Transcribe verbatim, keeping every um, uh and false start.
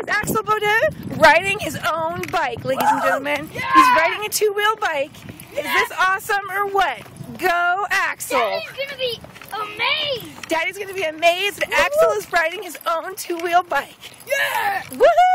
Axel Baudet riding his own bike, ladies and gentlemen. Yeah. He's riding a two-wheel bike. Yeah. Is this awesome or what? Go, Axel. Daddy's going to be amazed. Daddy's going to be amazed that Axel is riding his own two-wheel bike. Yeah. Woohoo!